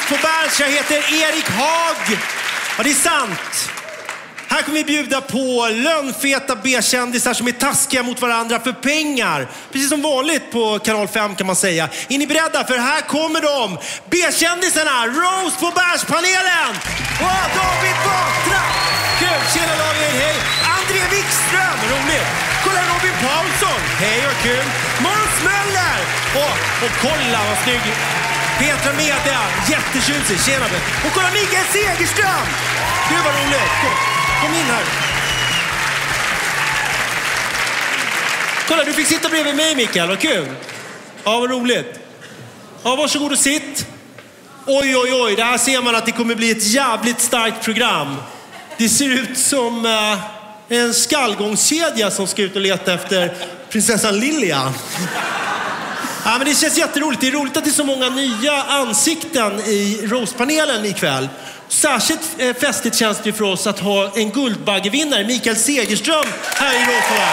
på Berns. Jag heter Erik Haag. Ja, det är sant. Här kommer vi bjuda på lönfeta B-kändisar som är taskiga mot varandra för pengar. Precis som vanligt på Kanal 5 kan man säga. Är ni beredda? För här kommer de. B-kändisarna. Roast på Berns-panelen. Och David Batra. Kul. Tjena David. Hej. André Wikström. Roligt. Kolla Robin Paulsson. Hej och kul. Måns Möller. Och kolla vad snygg. Petra Media. Jättetjusig. Tjena. Och kolla Mikael Segerström. Gud vad roligt. Kom in här. Kolla, du fick sitta bredvid mig, Mikael. Vad kul. Ja, vad roligt. Ja, varsågod och sitt. Oj. Det här ser man att det kommer bli ett jävligt starkt program. Det ser ut som en skallgångskedja som ska ut och leta efter prinsessan Lilja. Ja, men det känns jätteroligt. Det är roligt att det är så många nya ansikten i roastpanelen ikväll. Särskilt festligt känns det för oss att ha en Guldbaggevinnare, Mikael Segerström, här i roastpanelen.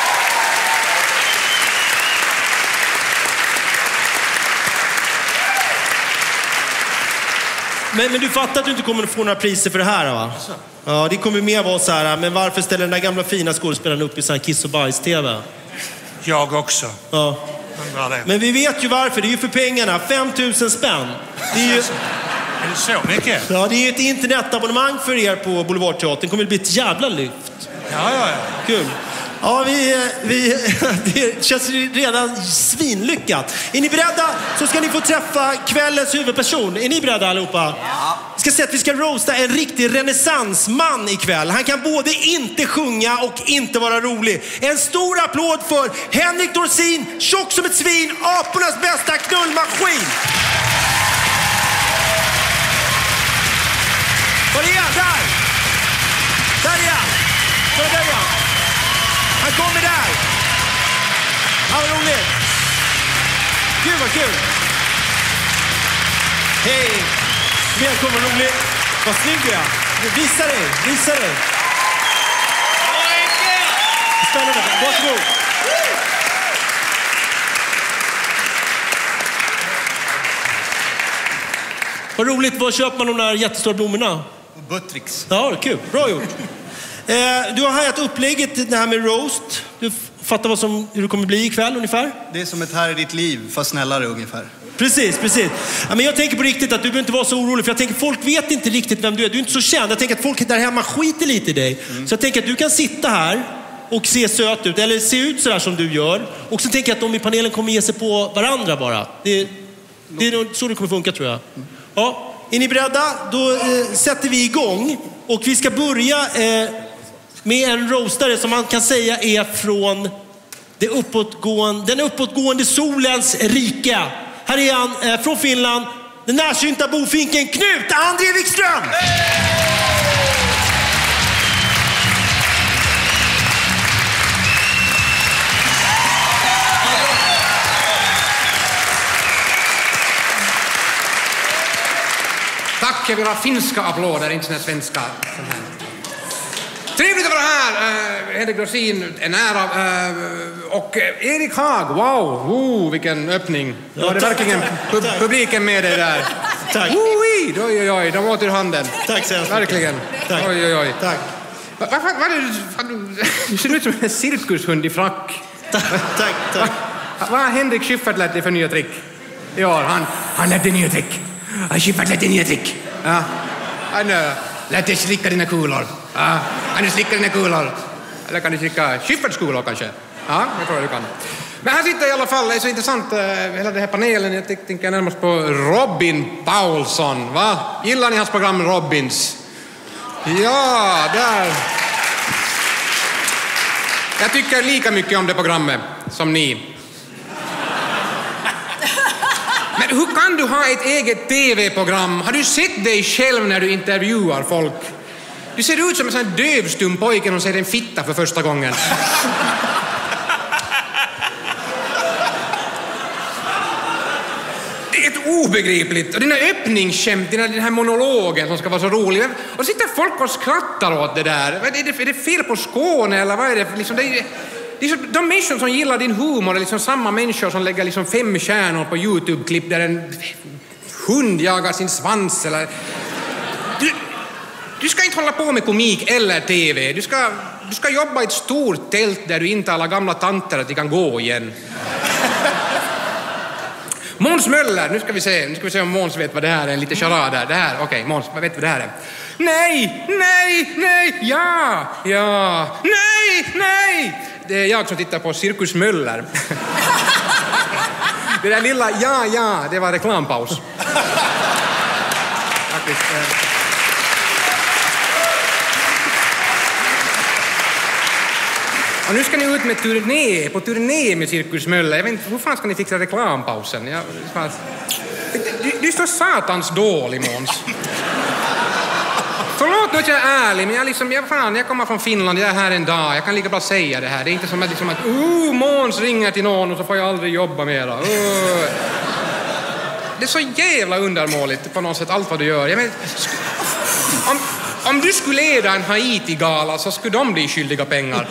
Men du fattar att du inte kommer att få några priser för det här, va? Ja, det kommer mer vara så här, men varför ställer den där gamla fina skådespelaren upp i sån här kiss- och bajs-tv? Jag också. Ja. Men vi vet ju varför, det är ju för pengarna, 5 000 spänn. Det är ju... Är det så mycket? Ja, det är ju ett internetabonnemang för er på Boulevardteatern. Kommer det bli ett jävla lyft. Ja. Kul. Ja, det känns redan svinlyckat. Är ni beredda så ska ni få träffa kvällens huvudperson. Är ni beredda allihopa? Ja. Jag ska säga att vi ska roasta en riktig renässansman ikväll. Han kan både inte sjunga och inte vara rolig. En stor applåd för Henrik Dorsin, tjock som ett svin, apornas bästa knullmaskin. Var är han? Där! Där är han! Kolla där är han! Han kommer där! Ja, vad roligt! Gud vad kul! Hej! Välkommen, vad roligt! Vad snygg du är! Visa dig! Spännande! Varsågod! Vad roligt, vad köper man de där jättestora blommorna? Buttricks. Ja, kul. Bra gjort. Du har hajat upplägget det här med roast. Du fattar hur det kommer bli ikväll ungefär? Det är som ett här i ditt liv, fast snällare ungefär. Precis. Ja, men jag tänker på riktigt att du behöver inte vara så orolig. För jag tänker folk vet inte riktigt vem du är. Du är inte så känd. Jag tänker att folk där hemma skiter lite i dig. Så jag tänker att du kan sitta här och se söt ut. Eller se ut sådär som du gör. Och så tänker jag att de i panelen kommer ge sig på varandra bara. Det är nog så det kommer funka, tror jag. Ja, är ni beredda? Då sätter vi igång. Och vi ska börja med en roastare som man kan säga är från den uppåtgående solens rike. Här är han från Finland. Den närsynta bofinken Knut André Wikström. Tack, jag vill ha finska applåder, inte såna svenska. Trevligt att vara här. Henrik Dorsin, en ära. Och Erik Haag, wow, vilken öppning. Då var det verkligen publiken med dig där. Tack. Oj, de åt ur handen. Tack så mycket. Verkligen. Tack. Oj. Tack. Du ser ut som en cirkushund i frack. Tack. Vad har Henrik Schyffert lärt dig för nya trick? Ja, han lärde nya trick. Schyffert lärde nya trick. Ja. Han lät dig slicka dina kulor. Ja. Han slickar dina kulor. Eller kan du slicka Schyfferts kulor kanske? Ja, jag tror du kan. Men här sitter i alla fall, det är så intressant, hela den här panelen. Jag tänker närmast på Robin Paulsson, va? Gillar ni hans program Robins? Ja, där. Jag tycker lika mycket om det programmet som ni. Men hur kan du ha ett eget tv-program? Har du sett dig själv när du intervjuar folk? Du ser ut som en sån dövstum pojke som ser en fitta för första gången. Det är ett obegripligt. Och dina öppningsskämt, den här monologen som ska vara så rolig. Och sitter folk och skrattar åt det där. Är det fel på Skåne eller vad är det? Liksom, de människor som gillar din humor är liksom samma människor som lägger liksom 5 stjärnor på YouTube-klipp där en hund jagar sin svans eller... Du ska inte hålla på med komik eller tv. Du ska jobba i ett stort tält där du inte alla gamla tanter att de kan gå igen. Måns Möller, nu ska vi se om Måns vet vad det här är, en liten charad där. Det här, okej, Måns, vad vet vad det här är? Nej, ja, nej. Det är jag som tittar på Cirkus Möller. Det där lilla ja, det var reklampaus. Faktiskt. Och nu ska ni ut med turné med Cirkus Möller. Jag vet inte, hur fan ska ni fixa reklampausen? Du är så satans dålig, Måns. Förlåt nu att jag är ärlig, men jag kommer från Finland, jag är här en dag. Jag kan lika bra säga det här. Det är inte som att Måns ringer till någon och så får jag aldrig jobba mera. Det är så jävla undermåligt på något sätt, allt vad du gör. Jag vet, om du skulle leda en Haiti-gala så skulle de bli skyldiga pengar.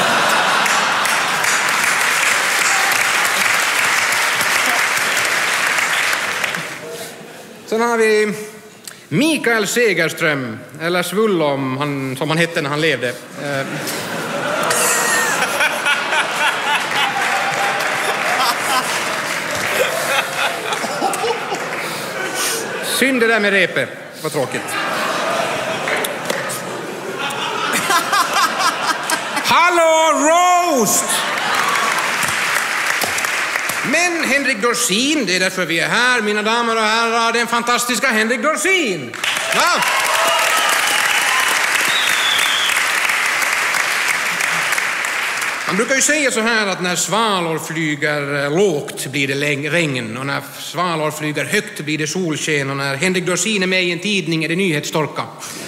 Sen har vi Mikael Segerström, eller Svullom, som han hette när han levde. Synd det där med repet, vad tråkigt. Hallå, roast! Men Henrik Dorsin, det är därför vi är här, mina damer och herrar, den fantastiska Henrik Dorsin. Va? Man brukar ju säga så här att när svalor flyger lågt blir det regn och när svalor flyger högt blir det solsken och när Henrik Dorsin är med i en tidning är det nyhetstorka.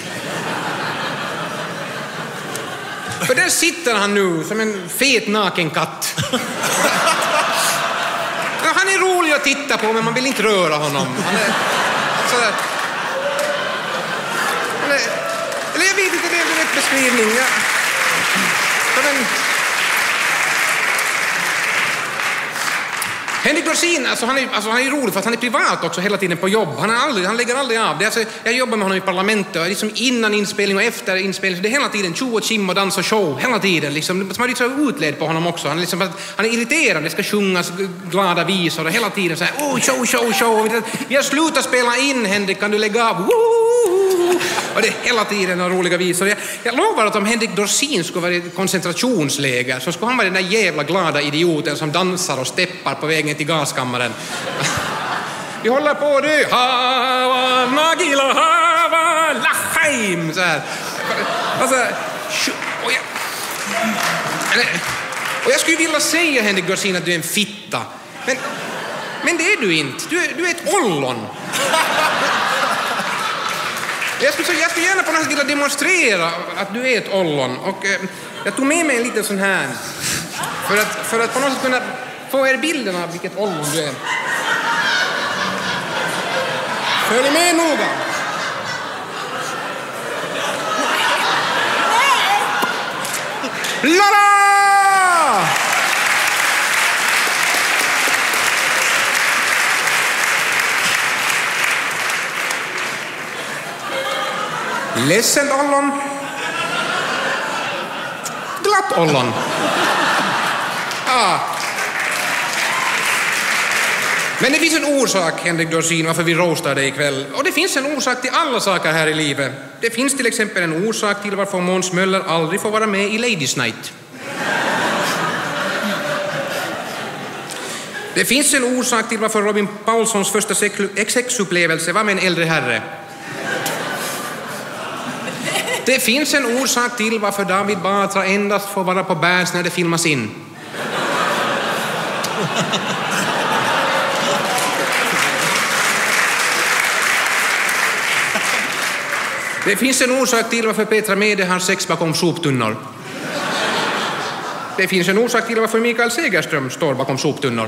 För där sitter han nu som en fet naken katt. Han är rolig att titta på men man vill inte röra honom. Han är sådär. Eller jag vet inte, det är rätt beskrivning. Henrik Dorsin, han är rolig för att han är privat också hela tiden på jobb. Han lägger aldrig av. Det är jag jobbar med honom i parlamentet och liksom innan inspelning och efter inspelning. Så det är hela tiden tjo och kim och dans och show. Hela tiden. Liksom. Man är så utled på honom också. Han är irriterad. Det ska sjungas glada visor och hela tiden så här, show. Vi har slutat spela in, Henrik. Kan du lägga av? Och det är hela tiden några roliga visor. Jag lovar att om Henrik Dorsin skulle vara i koncentrationsläger så skulle han vara den där jävla glada idioten som dansar och steppar på vägen till gaskammaren. Vi håller på det. Hava, Nagila, Hava, Lachaim. Så här. Och jag skulle vilja säga Henrik Dorsin att du är en fitta. Men det är du inte. Du är ett ollon. Jag skulle gärna på något sätt vilja demonstrera att du är ett ollon. Och jag tog med mig en liten sån här. För att på något sätt kunna få er bilden av vilket ollon du är. Följ med noga. Lala! Ledsen ollon. Glatt ollon. Men det finns en orsak, Henrik Dorsin, varför vi roastar dig ikväll. Och det finns en orsak till alla saker här i livet. Det finns till exempel en orsak till varför Måns Möller aldrig får vara med i Ladies Night. Det finns en orsak till varför Robin Paulssons första sexupplevelse var med en äldre herre. Det finns en orsak till varför David Batra endast får vara på bärs när det filmas in. Det finns en orsak till varför Petra Mede har sex bakom soptunnor. Det finns en orsak till varför Mikael Segerström står bakom soptunnor.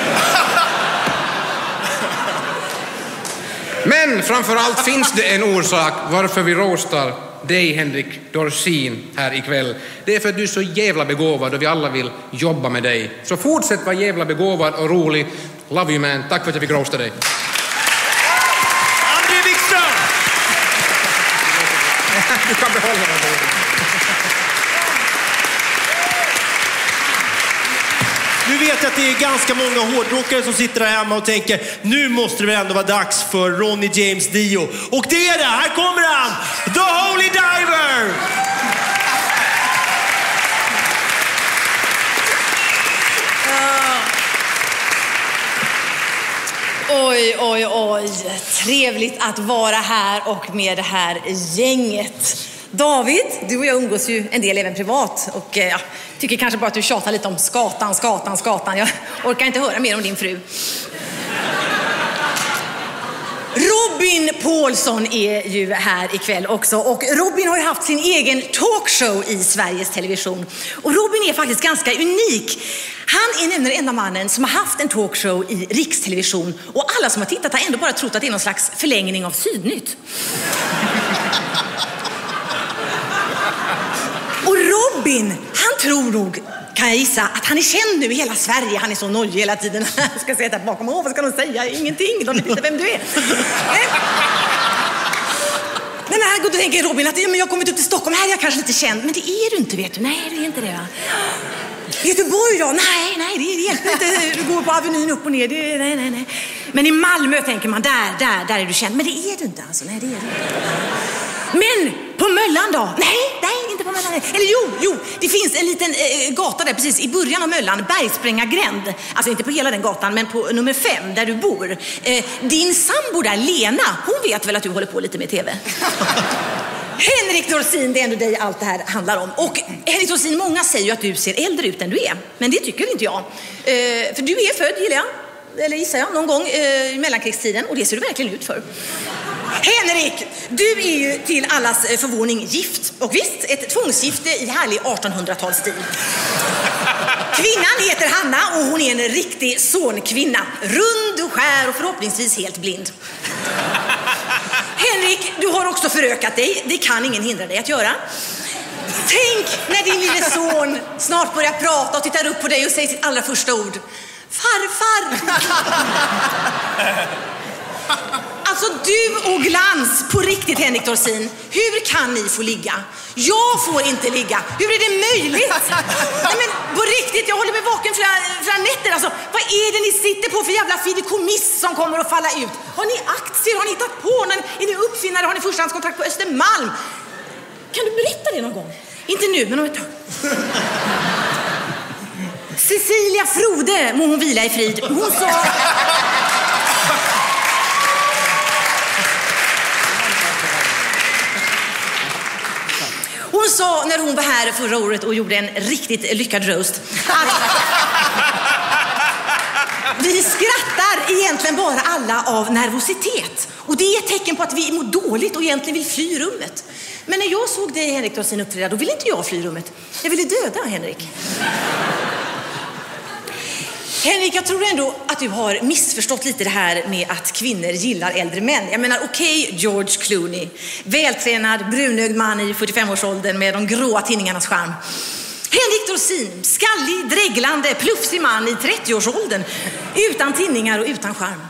Men framförallt finns det en orsak varför vi roastar dig, Henrik Dorsin, här ikväll. Det är för att du är så jävla begåvad och vi alla vill jobba med dig. Så fortsätt vara jävla begåvad och rolig. Love you man. Tack för att jag fick roasta dig. Du kan behålla den. Nu vet jag att det är ganska många hårdrockare som sitter där hemma och tänker nu måste det väl ändå vara dags för Ronny James Dio. Och det är det, här kommer han! The Holy Diver! Oj, oj, oj. Trevligt att vara här och med det här gänget. David, du och jag umgås ju en del även privat. Och jag tycker kanske bara att du tjatar lite om skatan. Jag orkar inte höra mer om din fru. Robin Paulsson är ju här ikväll också. Och Robin har ju haft sin egen talkshow i Sveriges Television. Och Robin är faktiskt ganska unik. Han är nämligen den enda mannen som har haft en talkshow i Rikstelevision. Och alla som har tittat har ändå bara trott att det är någon slags förlängning av Sydnytt. Och Robin, han tror nog, kan jag gissa, att han är känd nu i hela Sverige. Han är så nojig hela tiden. Jag ska säga där bakom. Vad ska de säga? Ingenting. De vet inte vem du är. Men när han går och tänker Robin att jag har kommit upp till Stockholm. Här är jag kanske lite känd. Men det är du inte, vet du. Nej, det är inte det, va? Göteborg då? Nej, det hjälper inte. Du går på Avenyn upp och ner. Nej. Men i Malmö tänker man, där är du känd. Men det är du inte alltså. Nej, det är du inte. Men på Möllan då? Nej, inte på Möllan. Eller jo, det finns en liten gata där precis i början av Möllan, Bergsprängargränd. Alltså inte på hela den gatan, men på nummer 5 där du bor. Din sambo där, Lena, hon vet väl att du håller på lite med TV? Henrik Dorsin, det är ändå dig allt det här handlar om. Och Henrik Dorsin, många säger ju att du ser äldre ut än du är. Men det tycker inte jag. För du är född, gissar jag, någon gång i mellankrigstiden. Och det ser du verkligen ut för. Henrik, du är ju till allas förvåning gift. Och visst, ett tvångsgifte i härlig 1800-talsstil. Kvinnan heter Hanna och hon är en riktig sonkvinna. Rund och skär och förhoppningsvis helt blind. Henrik, du har också förökat dig. Det kan ingen hindra dig att göra. Tänk när din lille son snart börjar prata och tittar upp på dig och säger sitt allra första ord. Farfar! Alltså du och Glans, på riktigt Henrik Dorsin. Hur kan ni få ligga? Jag får inte ligga. Hur är det möjligt? Nej men på riktigt, jag håller mig vaken flera nätter. Alltså, vad är det ni sitter på för jävla fideikommiss som kommer att falla ut? Har ni aktier? Har ni hittat på? Är ni uppfinnare? Har ni förstahandskontrakt på Östermalm? Kan du berätta det någon gång? Inte nu, men om ett tag. Cecilia Frode, må hon vila i frid. Hon sa... Hon sa när hon var här förra året och gjorde en riktigt lyckad roast att vi skrattar egentligen bara alla av nervositet. Och det är ett tecken på att vi mår dåligt och egentligen vill fly rummet. Men när jag såg dig, Henrik, och sin uppträda, då ville inte jag fly rummet. Jag ville döda Henrik. Henrik, jag tror ändå att du har missförstått lite det här med att kvinnor gillar äldre män. Jag menar, okej, George Clooney. Vältränad, brunögd man i 45-årsåldern med de gråa tinningarnas charm. Henrik Dorsin, skallig, dreglande, plufsig man i 30-årsåldern. Utan tinningar och utan charm.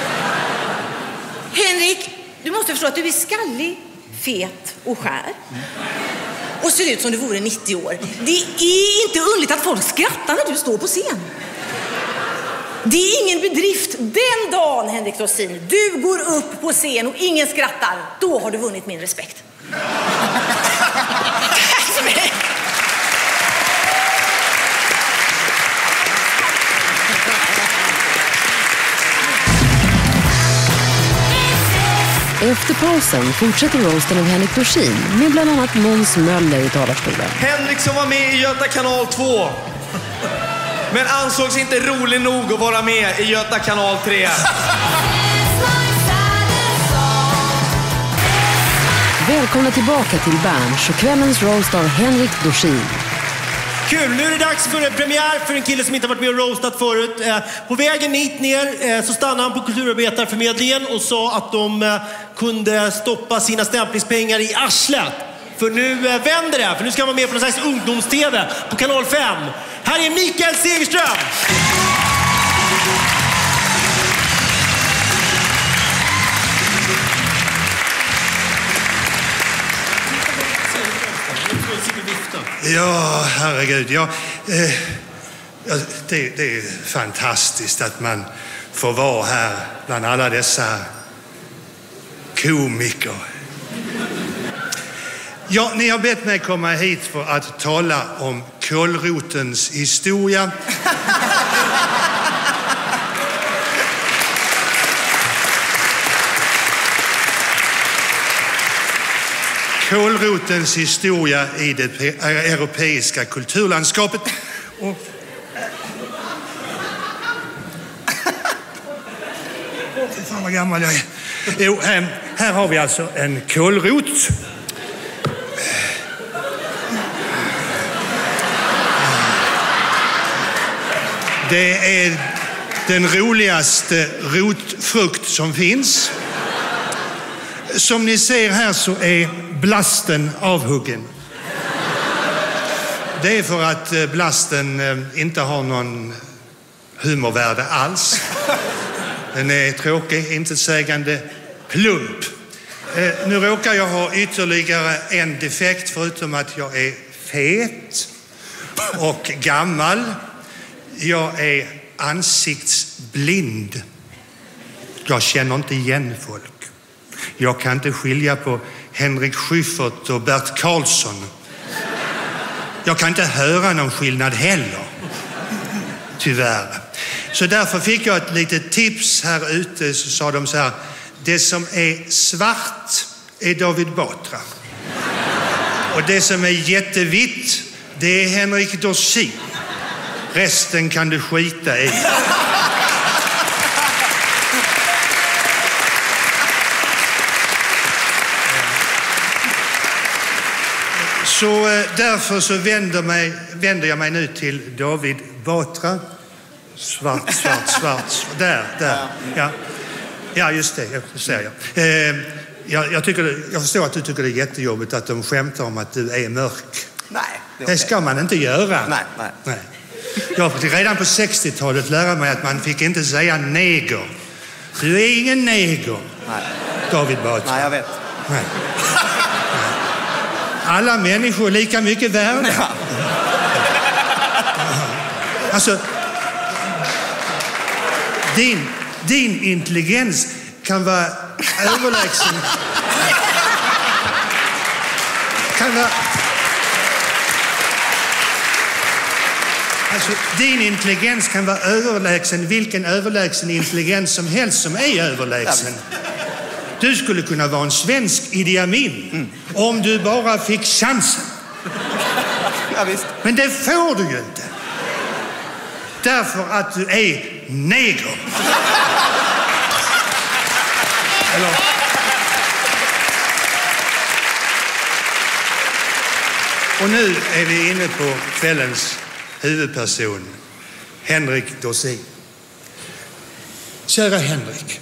Henrik, du måste förstå att du är skallig, fet och skär. Och ser ut som du vore 90 år. Det är inte underligt att folk skrattar när du står på scen. Det är ingen bedrift. Den dagen, Henrik Dorsin, du går upp på scen och ingen skrattar, då har du vunnit min respekt. Tack för mig. Efter pausen fortsätter roasten av Henrik Dorsin med bland annat Måns Möller i talarstolen. Henrik som var med i Göta kanal 2. Men ansågs inte rolig nog att vara med i Göta kanal 3. Välkomna tillbaka till Berns och kvällens roast av Henrik Dorsin. Kul, nu är det dags för en premiär för en kille som inte har varit med och roastat förut. På vägen hit ner så stannade han på Kulturarbetarförmedlingen och sa att de kunde stoppa sina stämplingspengar i arslet. För nu vänder det, för nu ska han vara med på någon slags ungdoms-tv på kanal 5. Här är Mikael Segerström. Ja, herregud. Det är fantastiskt att man får vara här bland alla dessa komiker. Ja, ni har bett mig komma hit för att tala om kålrotens historia. Kålrotens historia i det europeiska kulturlandskapet. Fan vad gammal jag är. Jo, här har vi alltså en kålrot. Det är den roligaste rotfrukt som finns. Som ni ser här så är blasten avhuggen. Det är för att blasten inte har någon humorvärde alls. Den är tråkig, intetsägande, plump. Nu råkar jag ha ytterligare en defekt förutom att jag är fet och gammal. Jag är ansiktsblind. Jag känner inte igen folk. Jag kan inte skilja på Henrik Schyffert och Bert Karlsson. Jag kan inte höra någon skillnad heller. Tyvärr. Så därför fick jag ett litet tips här ute. Så sa de så här: det som är svart är David Batra. Och det som är jättevitt, det är Henrik Dorsin. Resten kan du skita i. Så därför så vänder jag mig nu till David Batra. Svart. Där. Ja, just det. Jag ser jag. Jag förstår att du tycker det är jättejobbigt att de skämtar om att du är mörk. Nej. Det ska man inte göra. Nej. Jag fick redan på 60-talet lära mig att man fick inte säga neger. Du är ingen neger. Nej. David Batra. Nej, jag vet. Nej. Alla människor är lika mycket värda. Ja. Alltså, din intelligens kan vara överlägsen. Din intelligens kan vara överlägsen vilken överlägsen intelligens som helst som är överlägsen. Du skulle kunna vara en svensk Idi Amin om du bara fick chansen. Ja, visst. Men det får du ju inte. Därför att du är neger. Och nu är vi inne på kvällens huvudperson, Henrik Dorsin. Kära Henrik.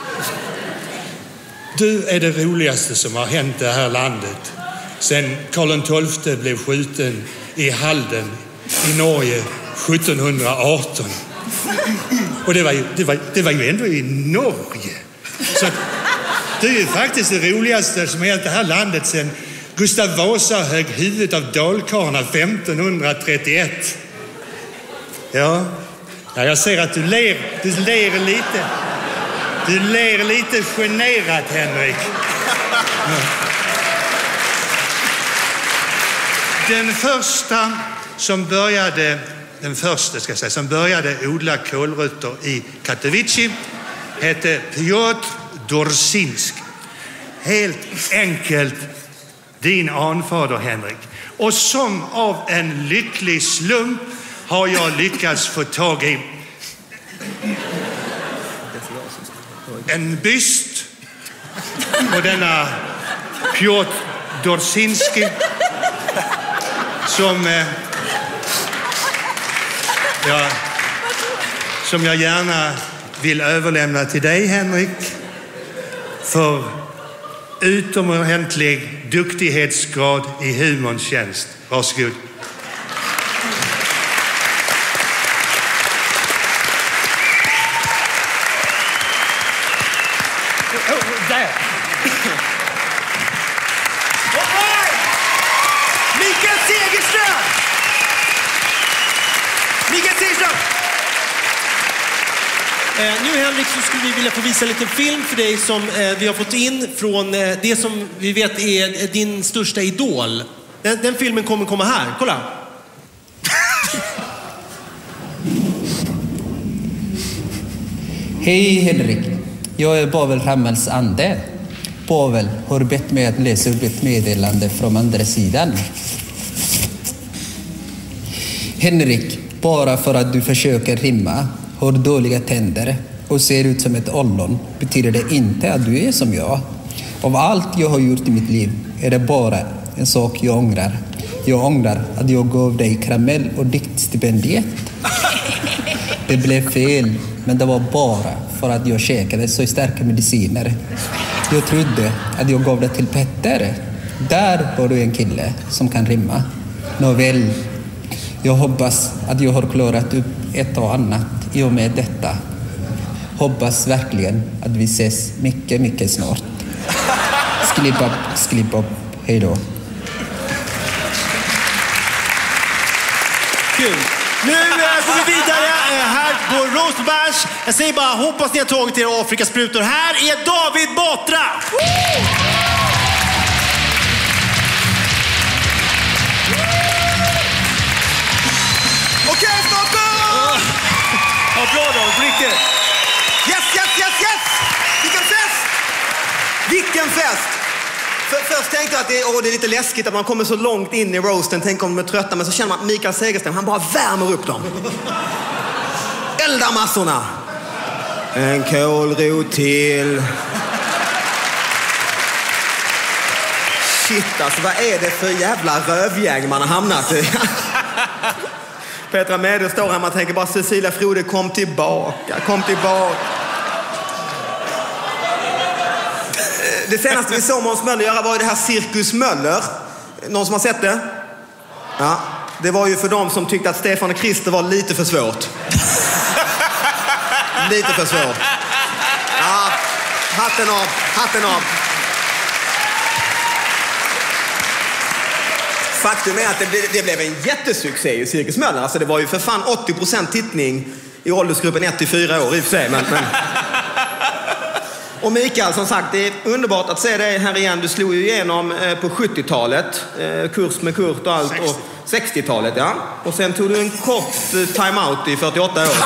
Du är det roligaste som har hänt det här landet sen Karl XII blev skjuten i Halden i Norge 1718. Och det var ju ändå i Norge. Så det är ju faktiskt det roligaste som har hänt det här landet sen Gustav Vasa högg huvudet av dalkarlarna 1531. Ja, jag ser att du ler lite. Du ler lite generat, Henrik. Den första som började odla kålrötter i Katowice hette Piotr Dorsinski. Helt enkelt din anfader, Henrik. Och som av en lycklig slump har jag lyckats få tag i en byst på denna Piotr Dorsinski som jag gärna vill överlämna till dig, Henrik, för utomordentlig duktighetsgrad i humorns tjänst. Varsågod. Där! Mikael Segerström! Nu Henrik så skulle vi vilja få visa en liten film för dig som vi har fått in från det som vi vet är din största idol. Den filmen kommer komma här. Kolla. Hej Henrik, jag är Pavel Rammels ande. Pavel har bett mig att läsa upp ett meddelande från andra sidan. Henrik, bara för att du försöker rimma, har dåliga tänder och ser ut som ett ollon betyder det inte att du är som jag. Av allt jag har gjort i mitt liv är det bara en sak jag ångrar. Jag ångrar att jag gav dig karamell och diktstipendiet. Det blev fel, men det var bara för att jag käkade så starka mediciner. Jag trodde att jag gav det till Petter. Där var du en kille som kan rimma. Nåväl, jag hoppas att jag har klarat upp ett och annat i och med detta. Hoppas verkligen att vi ses mycket, mycket snart. Sklipp upp. Hej då. Kul. Nu går vi vidare här på Roast Bash. Jag säger bara, hoppas ni har tagit er Afrikasprutor. Här är David Batra! Okej, stopp! Ja, bra då, på riktigt. Yes! Vilken fest! Först tänkte jag att det är lite läskigt att man kommer så långt in i roasten. Tänk om de är trötta, men så känner man att Mikael Segerström, han bara värmer upp dem. Eldar massorna. En kålrot till. Shit, alltså vad är det för jävla rövgäng man har hamnat i? Petra Mede står här, man tänker bara Cecilia Frode, kom tillbaka. Det senaste vi såg Måns Möller göra var ju det här Cirkus Möller. Någon som har sett det? Ja, det var ju för dem som tyckte att Stefan och Christer var lite för svårt. Lite för svårt. Ja, hatten av. Faktum är att det blev en jättesuccé i Cirkus Möller. Alltså det var ju för fan 80% tittning i åldersgruppen 1-4 år i och för sig. Men... Och Mikael, som sagt, det är underbart att se dig här igen. Du slog ju igenom på 70-talet, kurs med Kurt och allt. 60. Och 60-talet, ja. Och sen tog du en kort time-out i 48 år.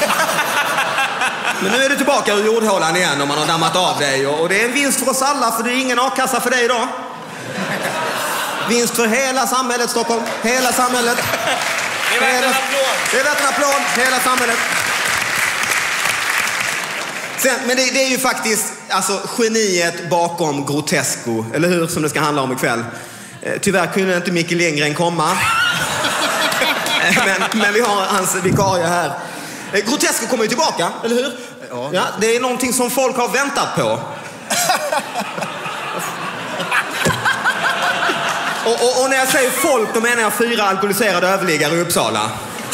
Men nu är du tillbaka ur jordhålan igen och man har dammat av dig. Och det är en vinst för oss alla, för det är ingen a-kassa för dig idag. Vinst för hela samhället, Stockholm. Hela samhället. Det är värt en applåd. Det är värt en applåd, hela samhället. Sen, men det är ju faktiskt alltså, geniet bakom Grotesco, eller hur, som det ska handla om ikväll. Tyvärr kunde inte Micke Lindgren komma. men vi har hans vikarie här. Grotesco kommer ju tillbaka, eller hur? Ja, det är någonting som folk har väntat på. och när jag säger folk, då menar jag 4 alkoholiserade överliggare i Uppsala.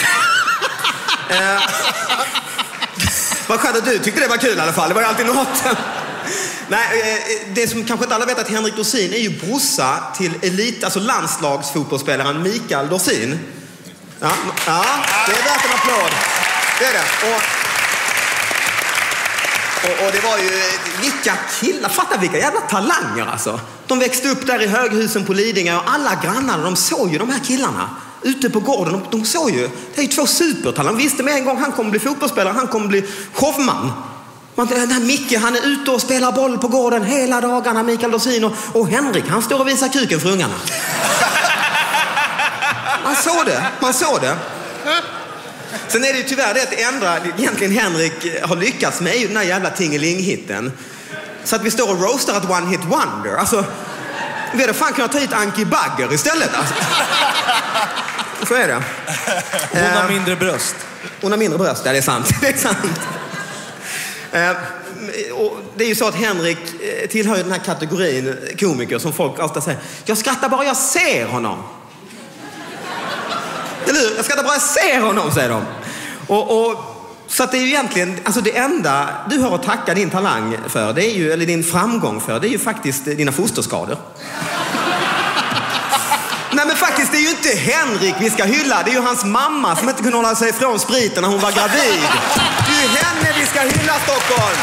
Vad skönt att du tyckte det var kul i alla fall. Det var ju alltid något. Nej, det som kanske inte alla vet att Henrik Dorsin är ju brorsa till alltså landslagsfotbollsspelaren Mikael Dorsin. Ja, det är värt en applåd. Det är det. Och det var ju vilka killar, fatta vilka jävla talanger alltså. De växte upp där i höghusen på Lidingö och alla grannarna, de såg ju de här killarna. Ute på gården, de såg ju, det är ju 2 supertalang. Visste med en gång, han kommer bli fotbollsspelare, han kommer bli showman. Den här Micke, han är ute och spelar boll på gården hela dagarna, Mikael Dorsin. Och Henrik, han står och visar kuken för ungarna. Man såg det. Sen är det ju tyvärr det enda egentligen Henrik har lyckats med är ju den här jävla Tingeling-hitten. Så att vi står och roastar ett one-hit wonder. Alltså, vi hade fan kunnat ta hit Anki Bagger istället. Alltså. Så är det. Hon har mindre bröst. Hon har mindre bröst, ja, det är sant. Det är sant. Och det är ju så att Henrik tillhör den här kategorin komiker som folk ofta säger, jag skrattar bara jag ser honom. Eller hur? Jag skrattar bara jag ser honom, säger de. Så att det är ju egentligen, alltså det enda du har att tacka din talang för, det är ju, eller din framgång för, det är ju faktiskt dina fosterskador. Nej men faktiskt, det är ju inte Henrik vi ska hylla. Det är ju hans mamma som inte kunde hålla sig ifrån spriten när hon var gravid. Det är ju henne vi ska ska hylla Stockholm.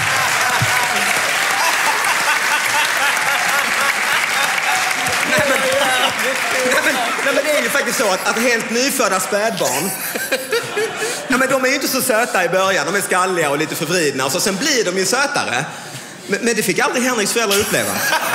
Nej, men det är ju faktiskt så att helt nyfödda spädbarn, men de är ju inte så söta i början. De är skalliga och lite förvridna och så sen blir de ju sötare. Men det fick aldrig Henriks föräldrar uppleva.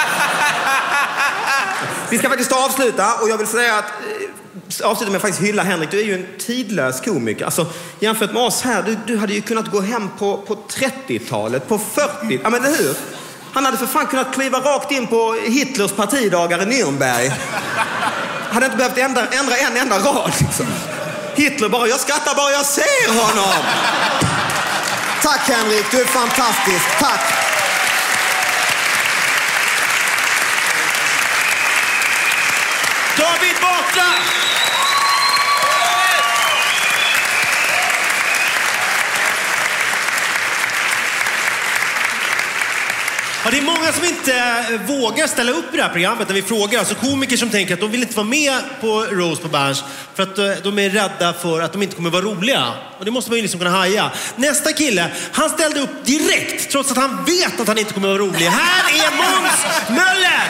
Vi ska faktiskt avsluta och jag vill säga att avsluta med att faktiskt hylla Henrik. Du är ju en tidlös komiker. Alltså, jämfört med oss här, du hade ju kunnat gå hem på 30-talet, på 40, ja men det hur? Han hade för fan kunnat kliva rakt in på Hitlers partidagar i Nürnberg. Hade inte behövt ändra en enda rad liksom. Hitler bara, jag skrattar bara jag ser honom. Tack Henrik, du är fantastisk. Tack. David Batra! Ja, det är många som inte vågar ställa upp i det här programmet när vi frågar. Alltså komiker som tänker att de vill inte vara med på Roast på Berns för att de är rädda för att de inte kommer vara roliga. Och det måste man ju liksom kunna haja. Nästa kille, han ställde upp direkt trots att han vet att han inte kommer vara rolig. Här är Måns Möller!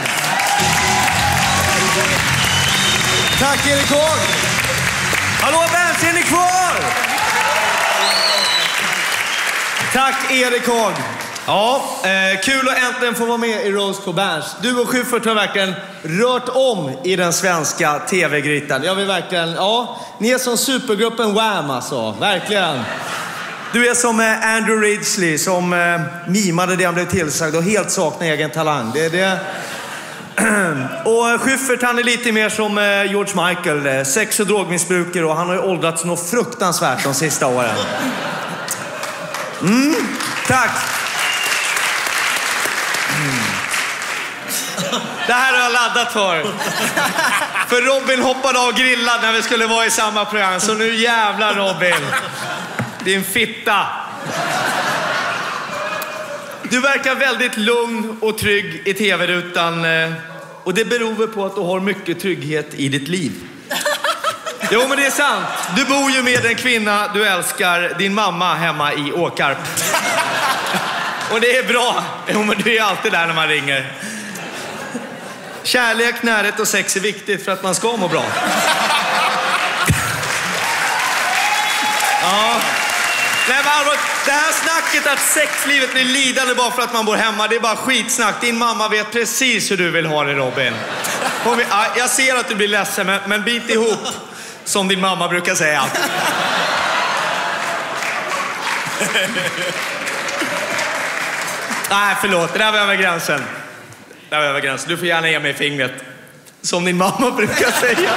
Tack Erik Haag! Hallå Berns, är ni kvar? Tack Erik Haag! Ja, kul att äntligen få vara med i Roast på Berns. Du och Schyffert har verkligen rört om i den svenska tv-grytan. Jag vill verkligen, ja, ni är som supergruppen Wham alltså, verkligen. Du är som Andrew Ridgeley som mimade det han blev tillsagd och helt saknar egen talang. Det. Och Schyffert han är lite mer som George Michael, sex- och drogmissbrukare och han har ju åldrats något fruktansvärt de sista åren. Tack. Det här har jag laddat för. För Robin hoppade av grillad när vi skulle vara i samma program. Så nu jävlar Robin. Din fitta. Du verkar väldigt lugn och trygg i tv-rutan. Och det beror på att du har mycket trygghet i ditt liv. Jo men det är sant. Du bor ju med en kvinna du älskar, din mamma hemma i Åkarp. Och det är bra. Jo men du är alltid där när man ringer. Kärlek, närhet och sex är viktigt för att man ska må bra. Ja. Nej, men allvar, det här snacket att sexlivet blir lidande bara för att man bor hemma, det är bara skitsnack. Din mamma vet precis hur du vill ha det, Robin. Jag ser att du blir ledsen, men bit ihop, som din mamma brukar säga. Nej, förlåt. Det där var över gränsen. Du får gärna ge mig fingret. Som din mamma brukar säga.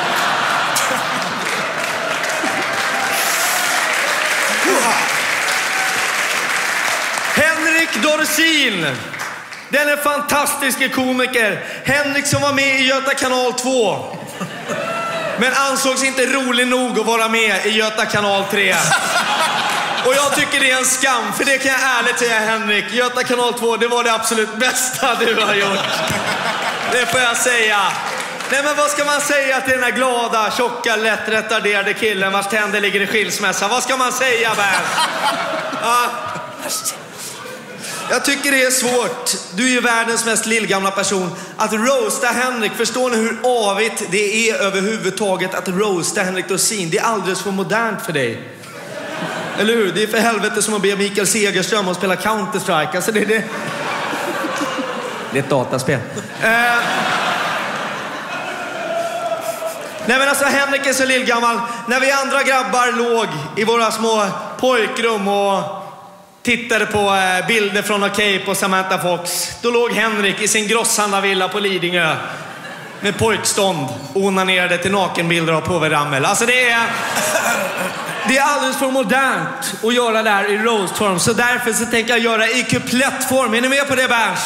Henrik Dorsin. Den är fantastiska komiker. Henrik som var med i Göta kanal 2. Men ansågs inte rolig nog att vara med i Göta kanal 3. Och jag tycker det är en skam, för det kan jag ärligt säga Henrik. Göta kanal 2, det var det absolut bästa du har gjort. Det får jag säga. Nej men vad ska man säga till den här glada, tjocka, lätt retarderade killen vars tänder ligger i skilsmässa? Vad ska man säga, Berns? Ja. Jag tycker det är svårt. Du är ju världens mest lillgamla person. Att roasta Henrik, förstår ni hur avigt det är överhuvudtaget att roasta Henrik Dorsin? Det är alldeles för modernt för dig. Eller hur? Det är för helvete som att be Mikael Segerström att spela Counter-Strike. Alltså det är ett dataspel. Nej men alltså Henrik är så lillgammal. När vi andra grabbar låg i våra små pojkrum och tittade på bilder från Cape och Samantha Fox, då låg Henrik i sin Grosshandlarvilla på Lidingö med pojkstånd och onanerade till nakenbilder av Påve Ramel. Alltså det är alldeles för modernt att göra det här i roastform. Så därför så tänker jag göra i kuplettform. Är ni med på det, Berns?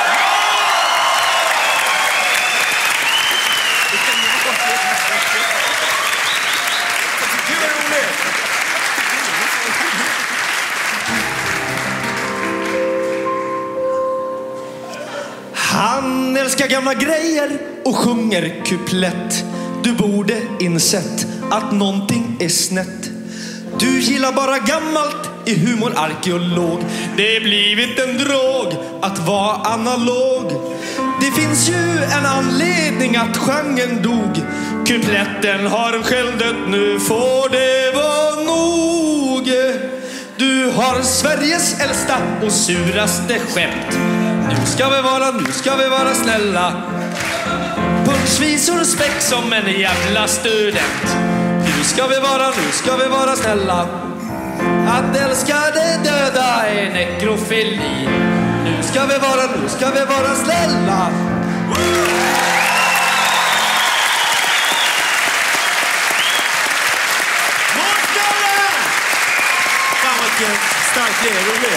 Han älskar gamla grejer och sjunger kuplett. Du borde insett att någonting är snett. Du gillar bara gammalt, är humorarkeolog. Det är blivit en drog att vara analog. Det finns ju en anledning att genren dog. Kupletten har själv dött, nu får det vara nog. Du har Sveriges äldsta och suraste skämt. Nu ska vi vara snälla. Punschvisor späck som en jävla student. Nu ska vi vara snälla. Att älska det döda är nekrofili. Nu ska vi vara snälla. Starkt roligt.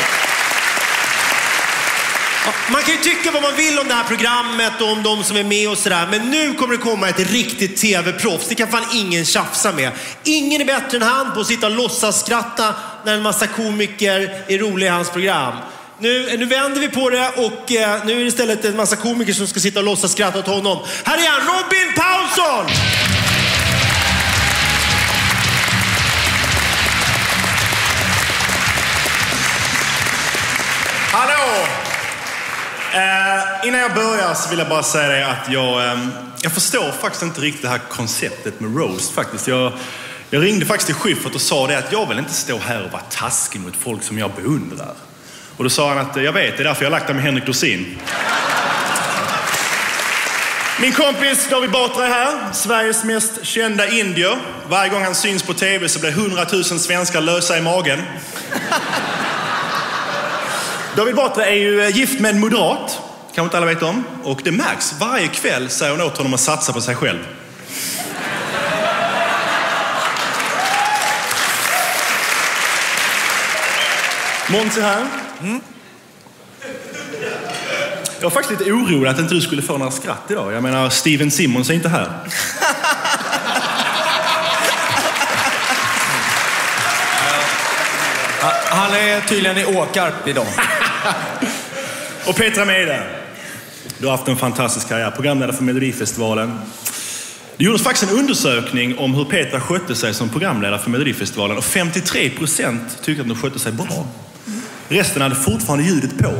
Man kan ju tycka vad man vill om det här programmet och om de som är med och sådär. Men nu kommer det komma ett riktigt tv-proffs. Det kan fan ingen tjafsa med. Ingen är bättre än han på att sitta och låtsas skratta när en massa komiker är roliga i hans program. Nu vänder vi på det och nu är det istället en massa komiker som ska sitta och låtsas skratta åt honom. Här är han, Robin Paulsson! Hallå! Innan jag börjar så vill jag bara säga det att jag förstår faktiskt inte riktigt det här konceptet med roast faktiskt. Jag ringde faktiskt till Schyffert och sa det att jag vill inte stå här och vara taskig mot folk som jag beundrar. Och då sa han att jag vet, det är därför jag har lagt det med Henrik Dorsin. Min kompis David Batra är här, Sveriges mest kända indier. Varje gång han syns på tv så blir 100 000 svenskar lösa i magen. David Batra är ju gift med en moderat, kan inte alla veta om. Och det märks, varje kväll säger hon åt honom att satsa på sig själv. Måns är här. Jag var faktiskt lite orolig att inte du skulle få några skratt idag. Jag menar, Steven Simmons är inte här. Han är tydligen i Åkarp idag. Och Petra Mede, du har haft en fantastisk karriär. Programledare för Melodifestivalen. Det gjordes faktiskt en undersökning om hur Petra skötte sig som programledare för Melodifestivalen. Och 53% tyckte att hon skötte sig bra. Resten hade fortfarande ljudet på.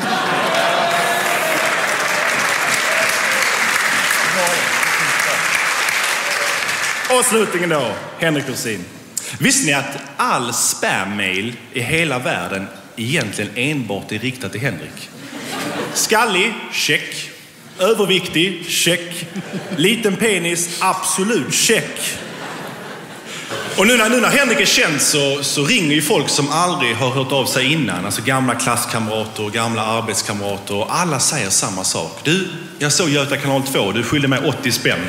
Och slutligen då, Henrik Dorsin. Visste ni att all spam-mail i hela världen egentligen enbart är riktat till Henrik? Skallig, check. Överviktig, check. Liten penis, absolut check. Och nu när Henrik är känd så ringer ju folk som aldrig har hört av sig innan. Alltså gamla klasskamrater och gamla arbetskamrater. Och alla säger samma sak. Du, jag såg Göta kanal 2. Du skyllde mig 80 spänn.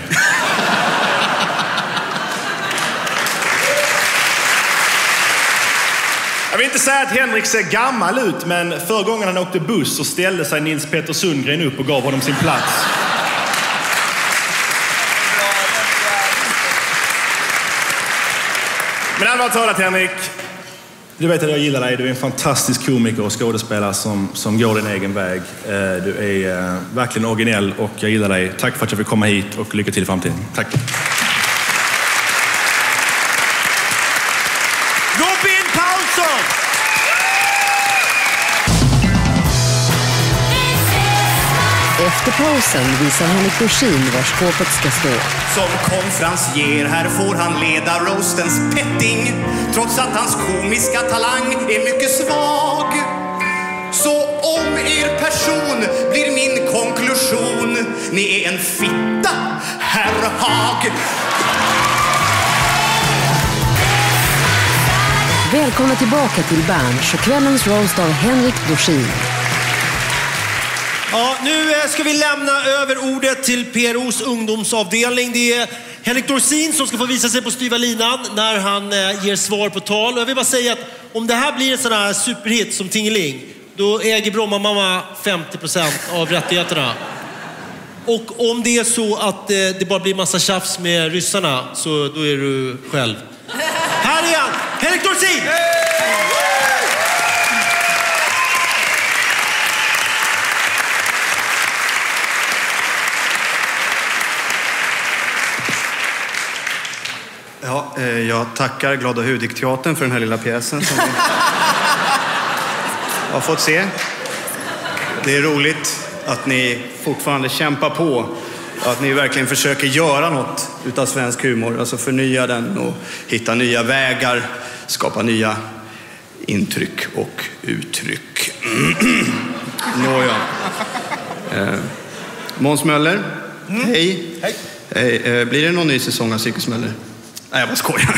Jag vill inte säga att Henrik ser gammal ut, men förra gången han åkte buss så ställde sig Nils Petter Sundgren upp och gav honom sin plats. Men allvarligt talat, Henrik. Du vet att jag gillar dig. Du är en fantastisk komiker och skådespelare som går din egen väg. Du är verkligen originell och jag gillar dig. Tack för att jag fick komma hit och lycka till i framtiden. Tack. Robin Paulsson! Efter pausen visar Henrik Dorsin var skåpet ska stå. Som konferencier här får han leda roastens petting, trots att hans komiska talang är mycket svag. Så om er person blir min konklusion, ni är en fitta, herr Hag. Välkomna tillbaka till Berns och kvällens roast av Henrik Dorsin. Ja, nu ska vi lämna över ordet till PROs ungdomsavdelning. Det är Henrik Dorsin som ska få visa sig på styva linan när han ger svar på tal. Och jag vill bara säga att om det här blir en sån här superhit som Tingeling, då äger Bromma mamma 50% av rättigheterna. Och om det är så att det bara blir massa tjafs med ryssarna, så då är du själv. Här är han, Henrik Dorsin! Ja, jag tackar Glada Hudik-teatern för den här lilla pjäsen som vi har fått se. Det är roligt att ni fortfarande kämpar på. Att ni verkligen försöker göra något utav svensk humor. Alltså förnya den och hitta nya vägar. Skapa nya intryck och uttryck. Nåja. Måns Möller, hej. Hej. Blir det någon ny säsong av Cirkus Möller? Nej, jag bara skojar.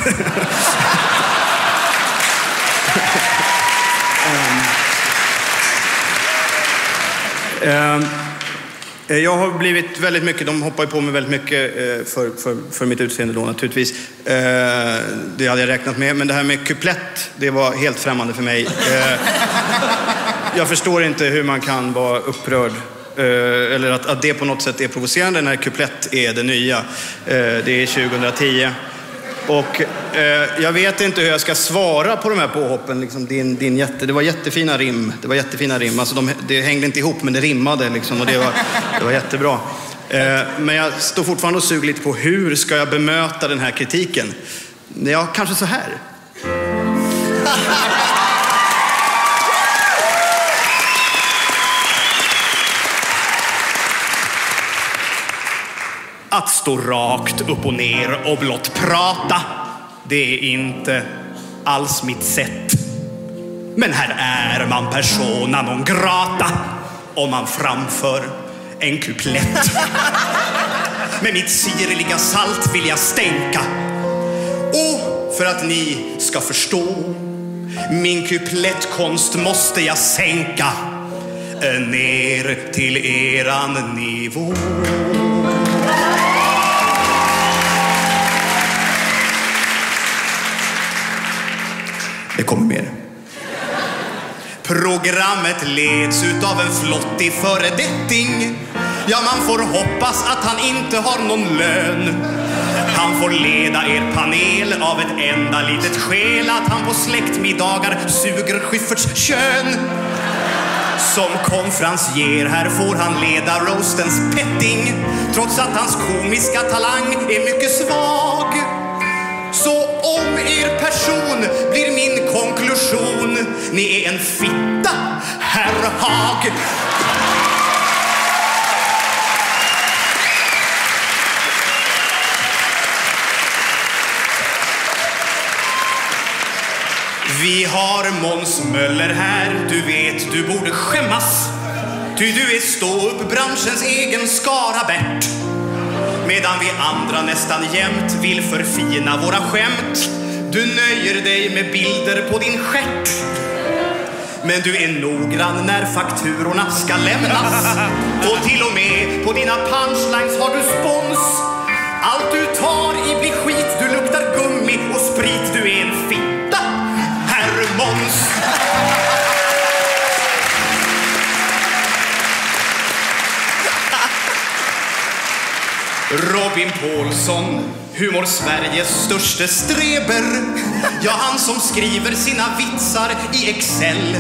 Jag har blivit väldigt mycket, de hoppar ju på mig väldigt mycket för mitt utseende då naturligtvis. Det hade jag räknat med, men det här med kuplett, det var helt främmande för mig. Jag förstår inte hur man kan vara upprörd. Eller att det på något sätt är provocerande när kuplett är det nya. Det är 2010. Och jag vet inte hur jag ska svara på de här påhoppen. Liksom, det var jättefina rim. Alltså det hängde inte ihop, men det rimmade liksom, och det var jättebra. Men jag står fortfarande och suger lite på hur ska jag bemöta den här kritiken. Ja, kanske så här. Att stå rakt upp och ner och blott prata, det är inte alls mitt sätt. Men här är man persona non grata om man framför en kuplett. Med mitt sirliga salt vill jag stänka. Och för att ni ska förstå, min kuplettkonst måste jag sänka ner till eran nivå. Det kommer mer. Programmet leds utav en flottig föredetting. Ja, man får hoppas att han inte har någon lön. Han får leda er panel av ett enda litet skäl, att han på släktmiddagar suger Schyfferts kön. Som konferencier här får han leda roastens petting, trots att hans komiska talang är mycket svag. Så om er person blir min konklusion, ni är en fitta, herr Haag. Vi har Måns Möller här, du vet du borde skämmas. Ty du är stå-upp-branschens egen Skarabert. Medan vi andra nästan jämt vill förfina våra skämt. Du nöjer dig med bilder på din stjärt. Men du är noggrann när fakturorna ska lämnas. Och till och med på dina punchlines har du spons. Allt du tar i blir skit, du luktar gummi och sprit. Du är en fitta, herr Måns. Robin Paulsson, Humor Sveriges störste streber. Ja, han som skriver sina vitsar i Excel.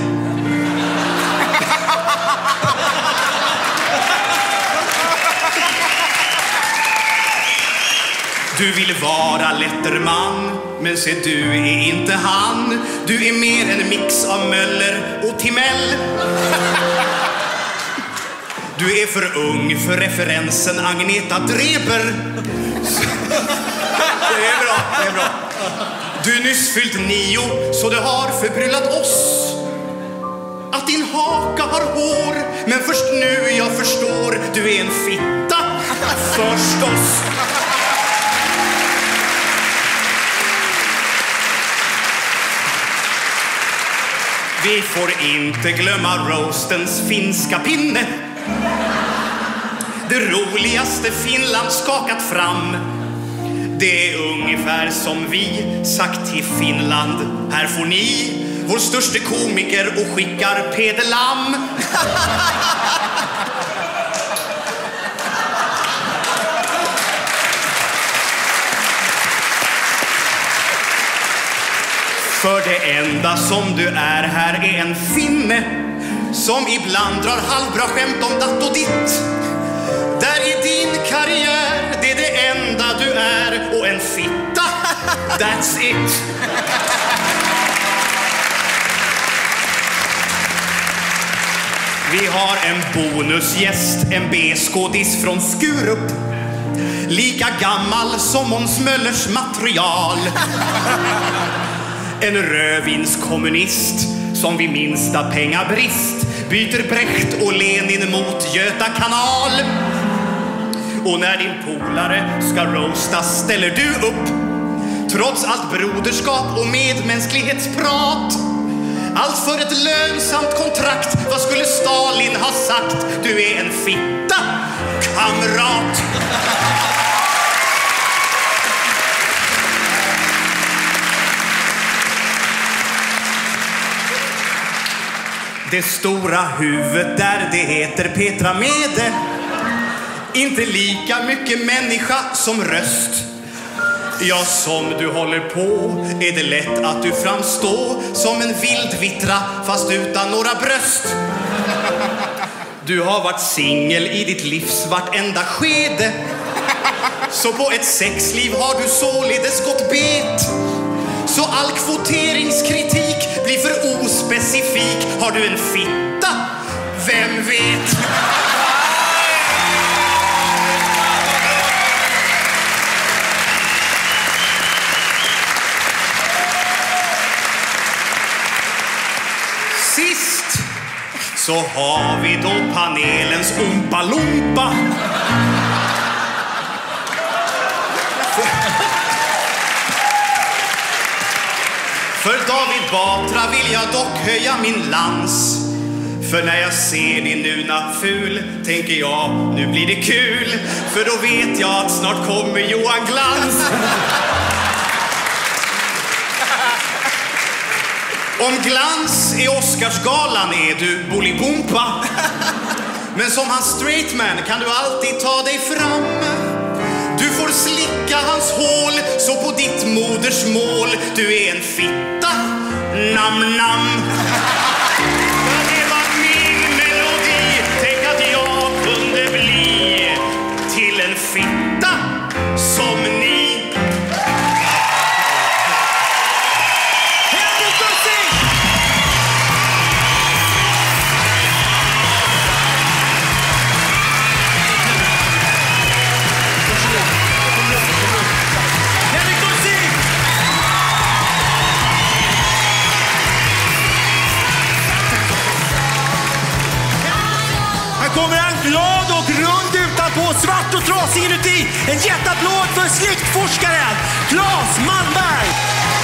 Du vill vara Letterman, men se du är inte han. Du är mer en mix av Möller och Timell. Du är för ung för referensen Agneta Dreber. Det är bra, det är bra. Du är nyss fyllt 9, så det har förbryllat oss att din haka har hår. Men först nu jag förstår, du är en fitta, förstås. Vi får inte glömma roastens finska pinne. Det roligaste Finland skakat fram. Det är ungefär som vi sagt till Finland: här får ni vår största komiker och skickar Peder Lam. För det enda som du är här är en finne som ibland drar halvbra skämt om datt och ditt. Där är din karriär, det är det enda du är, och en fitta, That's it. Vi har en bonusgäst, en B-skådis från Skurup. Lika gammal som Måns Möllers material. En rödvinskommunist som vid minsta pengabrist byter Brecht och Lenin mot Göta kanal. Och när din polare ska roastas ställer du upp, trots allt broderskap och medmänsklighetsprat. Allt för ett lönsamt kontrakt. Vad skulle Stalin ha sagt? Du är en fitta, kamrat. Det stora huvudet där det heter Petra Mede. Inte lika mycket människa som röst. Ja, som du håller på är det lätt att du framstår som en vildvittra fast utan några bröst. Du har varit singel i ditt livs vartenda skede. Så på ett sexliv har du således gått bet. Så all kvoteringskritik blir för ospecifik. Har du en fitta? Vem vet? Sist så har vi då panelens Umpa Lumpa. För David Batra vill jag dock höja min lans. För när jag ser din nuna ful tänker jag, nu blir det kul. För då vet jag att snart kommer Johan Glans. Om Glans i Oscarsgalan är du Bolibompa. Men som hans straight man kan du alltid ta dig fram. Du får slicka hans hål så på ditt modersmål. Du är en fitta, nam-nam. Det var min melodi. Tänk att jag kunde bli till en fitta som ni. Kommer han glad och rund utanpå, svart och trasig inuti. En jätteapplåd för släktforskaren Claes Malmberg.